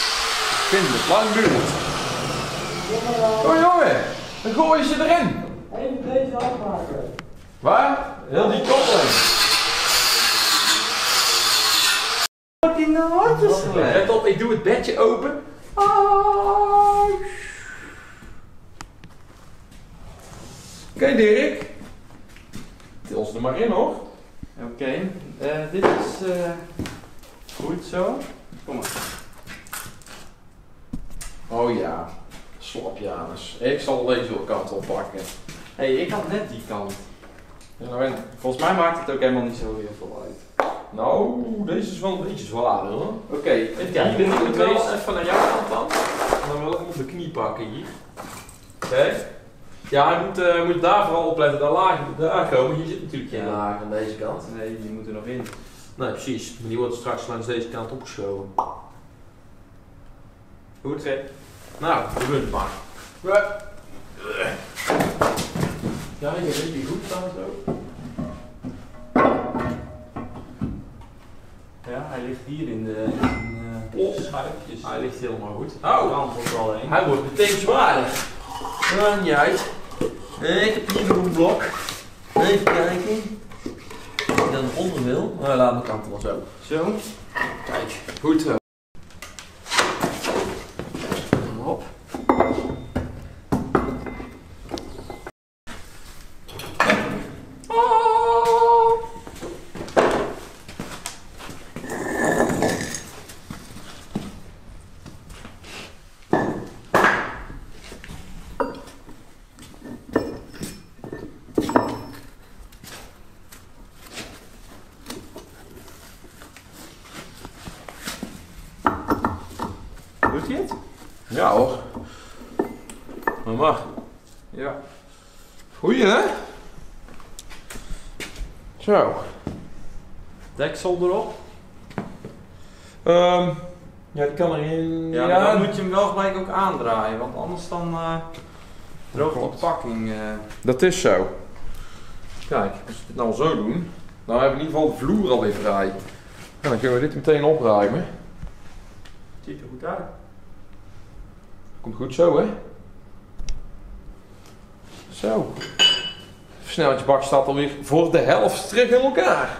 Ik vind het lang duurt. Oh jongen, dan gooi je ze erin. Even deze afmaken. Waar? Heel die koppeling. Wat in de handjes gelegd? Let op, ik doe het bedje open. Ah. Oké, Dirk. Til ze er maar in hoor. Oké, dit is goed zo. Kom maar. Oh ja, slapjanus. Ik zal deze kant oppakken. Hé, ik had net die kant. Ja, nou en. Volgens mij maakt het ook helemaal niet zo heel veel uit. Nou, deze is wel een beetje zwaar hoor. Oké, even kijken. Hier moet ik wel Deze- even naar jouw kant dan. En dan wil ik hem op de knie pakken hier. Oké. Ja, hij moet daar vooral opletten. Daar laag moet daar komen. Hier zit natuurlijk geen Ja. laag aan deze kant. Nee, die moet er nog in. Nee, precies. Maar die wordt straks langs deze kant opgeschoven. Goed, hè? Nou, we doen het maar. Ja, je weet die goed staan zo. Ja, hij ligt hier in de schuifjes. Hij ligt helemaal goed. Oh, kant wordt wel heen. Hij wordt meteen zwaarder. Maakt niet uit. Ik heb hier nog een blok. Even kijken. Als ik dan onder wil. Nou, laat mijn kant wel zo. Zo. Kijk, goed zo. Hop. Doet hij het? Ja hoor. Maar. Ja. Goeie hè? Zo. Deksel erop. Ja, die kan erin. Ja, maar dan moet je hem wel gelijk ook aandraaien, want anders dan droogt die Klopt. pakking. Dat is zo. Kijk, als we dit nou zo doen, dan hebben we in ieder geval de vloer alweer vrij. En dan kunnen we dit meteen opruimen. Ziet er goed uit. Komt goed zo, hè? Zo. De versnellingsbak staat alweer voor de helft terug in elkaar.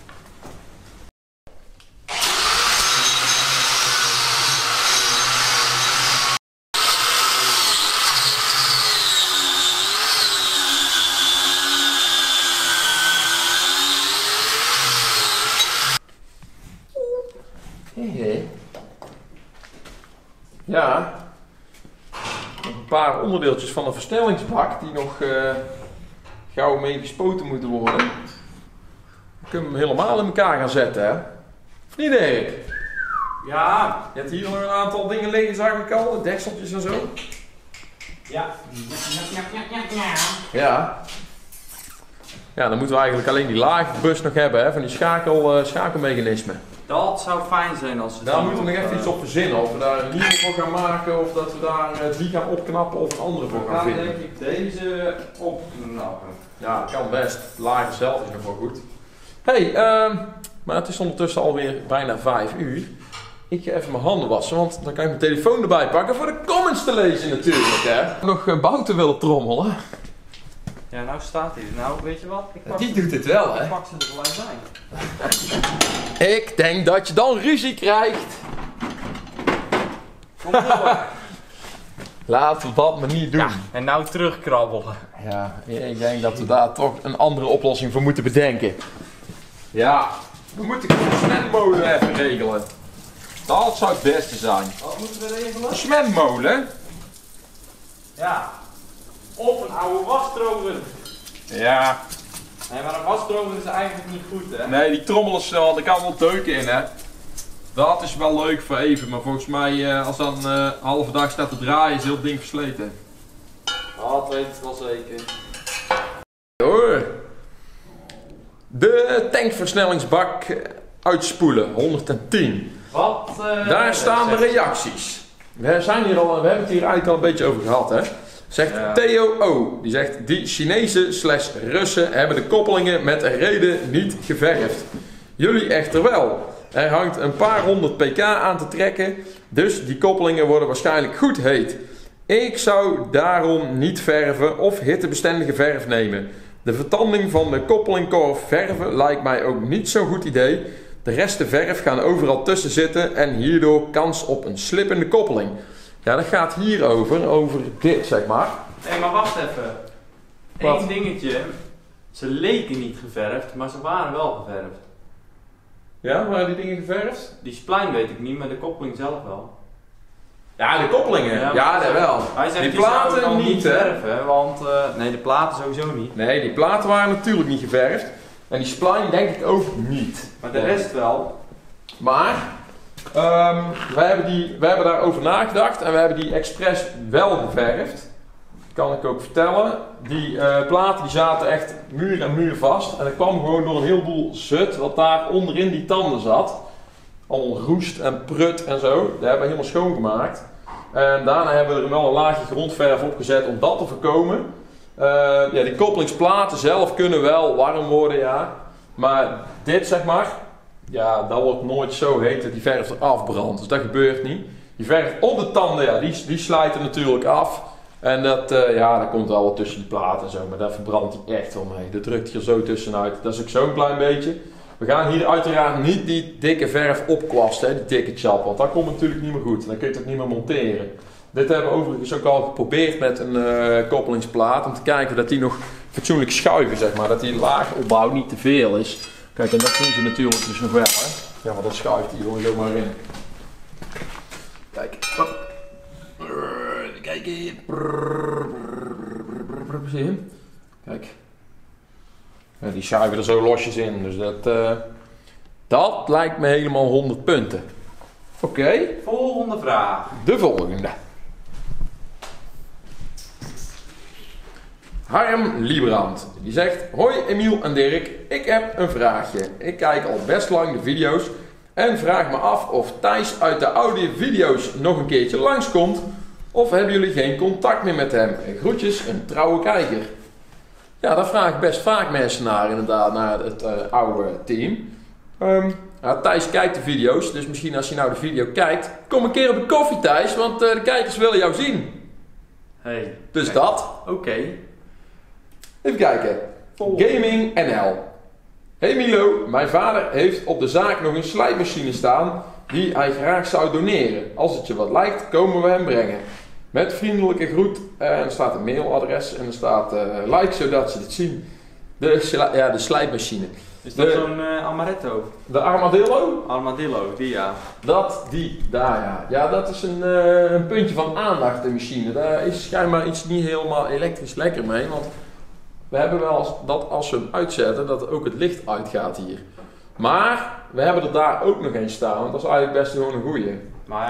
Ja. Nog een paar onderdeeltjes van de versnellingsbak die nog gauw mee gespoten moeten worden. Dan kunnen we hem helemaal in elkaar gaan zetten, hè? Of niet, Erik? Ja. Je hebt hier nog een aantal dingen liggen, zag ik al, dekseltjes en zo. Ja. Ja. Ja, dan moeten we eigenlijk alleen die laagbus nog hebben, hè, van die schakelmechanismen. Dat zou fijn zijn als we Daar die moeten we nog even iets op verzinnen. Of we daar een nieuwe voor gaan maken, of dat we daar die gaan opknappen of een andere voor We gaan gaan vinden. denk ik deze opknappen. Ja, dat kan best. De lager zelf is nog wel goed. Hey, maar het is ondertussen alweer bijna 5 uur. Ik ga even mijn handen wassen, want dan kan ik mijn telefoon erbij pakken voor de comments te lezen natuurlijk, hè. Nog Bouten willen trommelen. Ja, nou staat hij er. Nou, weet je wat? Ik pak Die ze- doet het wel, hè. Ik pak ze er gelijk bij. Ik denk dat je dan ruzie krijgt. Kom door. Laten we dat maar niet doen. Ja, en nou terugkrabbelen. Ja, ik denk dat we daar toch een andere oplossing voor moeten bedenken. Ja, we moeten de smetmolen even regelen. Dat zou het beste zijn. Wat moeten we regelen? Een smetmolen? Ja. Of een oude wasdroger. Ja. Nee, maar een wasdroger is eigenlijk niet goed, hè? Nee, die trommelen snel, er kan wel deuken in, hè. Dat is wel leuk voor even, maar volgens mij als dan een halve dag staat te draaien is heel het ding versleten. Dat weet ik wel zeker. Hoor. De tankversnellingsbak uitspoelen, 110. Wat? Daar staan de reacties. We hebben het hier eigenlijk al een beetje over gehad, hè. Zegt Ja. Theo O. Die zegt, die Chinezen/Russen hebben de koppelingen met reden niet geverfd. Jullie echter wel. Er hangt een paar honderd pk aan te trekken, dus die koppelingen worden waarschijnlijk goed heet. Ik zou daarom niet verven of hittebestendige verf nemen. De vertanding van de koppelingkorf verven lijkt mij ook niet zo'n goed idee. De resten verf gaan overal tussen zitten en hierdoor kans op een slippende koppeling. Ja, dat gaat hier over dit zeg maar. Nee, maar wacht even. Wat? Eén dingetje. Ze leken niet geverfd, maar ze waren wel geverfd. Ja, waren die dingen geverfd? Die spline weet ik niet, maar de koppeling zelf wel. Ja, de koppelingen. Ja, dat wel. Hij zegt Die die zou platen dan niet, hè? verven, want... nee, de platen sowieso niet. Nee, die platen waren natuurlijk niet geverfd. En die spline denk ik ook niet. Maar de rest wel. Maar, we hebben daarover nagedacht en we hebben die expres wel geverfd. Kan ik ook vertellen. Die platen die zaten echt muur en muur vast. En dat kwam gewoon door een heleboel zut wat daar onderin die tanden zat. Allemaal roest en prut en zo. Dat hebben we helemaal schoongemaakt. En daarna hebben we er wel een laagje grondverf op gezet om dat te voorkomen. Ja, die koppelingsplaten zelf kunnen wel warm worden, ja. Maar dit zeg maar, ja, dat wordt nooit zo heet dat die verf eraf brandt. Dus dat gebeurt niet. Die verf op de tanden, ja, die slijt er natuurlijk af. En dat, ja, dat komt wel wat tussen die platen en zo. Maar daar verbrandt hij echt wel mee. Dat drukt hier zo tussenuit. Dat is ook zo'n klein beetje. We gaan hier uiteraard niet die dikke verf opkwasten, hè, die dikke chap. Want dat komt natuurlijk niet meer goed. Dan kun je het ook niet meer monteren. Dit hebben we overigens ook al geprobeerd met een koppelingsplaat. Om te kijken dat die nog fatsoenlijk schuiven, zeg maar. Dat die laagopbouw niet te veel is. Kijk, en dat doen ze natuurlijk dus nog wel, hè. Ja, maar dat schuift hier gewoon zomaar in. Kijk. Kijk hier. Zie je? Kijk. Ja, die schuiven er zo losjes in. Dus dat lijkt me helemaal 100 punten. Oké. Volgende vraag. De volgende. Harm Liebrand. Die zegt: hoi Emiel en Dirk, ik heb een vraagje. Ik kijk al best lang de video's en vraag me af of Thijs uit de oude video's nog een keertje langskomt. Of hebben jullie geen contact meer met hem? Groetjes, een trouwe kijker. Ja, daar vraag ik best vaak mensen naar, inderdaad, naar het oude team. Ja, Thijs kijkt de video's, dus misschien als je nou de video kijkt, kom een keer op de koffie Thijs, want de kijkers willen jou zien. Hey. Dus kijk. dat. Oké. Even kijken. Gaming NL. Hey Milo, mijn vader heeft op de zaak nog een slijpmachine staan die hij graag zou doneren. Als het je wat lijkt, komen we hem brengen. Met vriendelijke groet. En er staat een mailadres en er staat like zodat ze het zien. De slijpmachine. Is dat zo'n Amaretto? De Armadillo? Armadillo, die ja. Daar ja. Ja, dat is een puntje van aandacht, de machine. Daar is schijnbaar iets niet helemaal elektrisch lekker mee. Want we hebben wel dat als we hem uitzetten, dat ook het licht uitgaat hier. Maar we hebben er daar ook nog een staan, want dat is eigenlijk best gewoon een goeie. Maar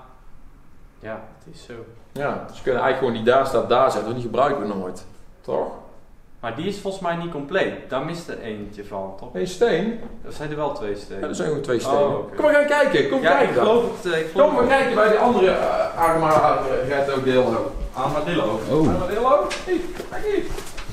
ja, het is zo. Ja, dus we kunnen eigenlijk gewoon die daar staat daar zetten, want die gebruiken we nooit. Toch? Maar die is volgens mij niet compleet. Daar mist er eentje van, toch? Een steen? Er zijn er wel 2 stenen. Ja, er zijn gewoon 2 stenen. Oh, okay. Kom, we gaan kijken. Kom ja, kijken ik dan. geloof het. Kom, we kijken bij de andere Armadillo deel. Armadillo. Oh. Armadillo? Hey, kijk hier.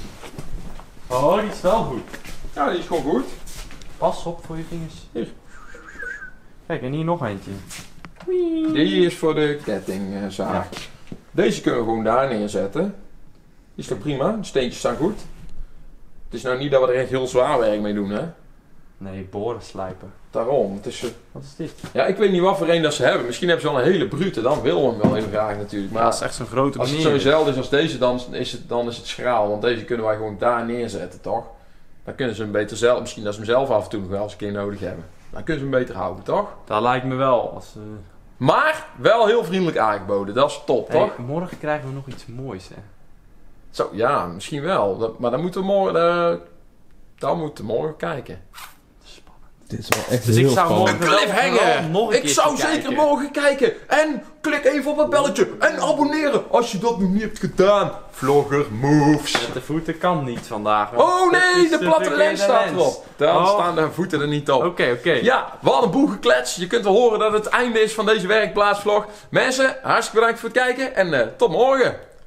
Oh, die is wel goed. Ja, die is gewoon goed. Pas op voor je vingers. Hier. Kijk, en hier nog eentje. Die is voor de kettingzaag. Ja. Deze kunnen we gewoon daar neerzetten. Die is toch prima? De steentjes staan goed. Het is nou niet dat we er echt heel zwaar werk mee doen, hè? Nee, boren slijpen. Daarom. Het is, Wat is dit? ja, ik weet niet wat voor een dat ze hebben. Misschien hebben ze wel een hele brute. Dan willen we hem wel heel graag natuurlijk. Maar dat is echt zo'n grote als het manier. zo zelden is als deze, dan is het schraal. Want deze kunnen wij gewoon daar neerzetten, toch? Dan kunnen ze hem beter zelf. Misschien dat ze hem zelf af en toe nog wel eens een keer nodig hebben. Dan kunnen ze hem beter houden, toch? Dat lijkt me wel. Als, Maar wel heel vriendelijk aangeboden. Dat is top, toch? Hey, morgen krijgen we nog iets moois, hè? Zo, ja, misschien wel. Maar dan moeten we morgen kijken. Dit is wel echt Dus heel ik zou spannend. morgen Cliffhanger! nog een Ik zou keertje zeker kijken. morgen kijken. En klik even op het belletje. En abonneren als je dat nog niet hebt gedaan. Vlogger moves. Met de voeten kan niet vandaag. want Oh het nee, is de platte verkeerde lens staat lens. erop. Dan Oh. staan de voeten er niet op. Oké. Ja, we hadden een boel gekletst. Je kunt wel horen dat het einde is van deze werkplaatsvlog. Mensen, hartstikke bedankt voor het kijken. En tot morgen.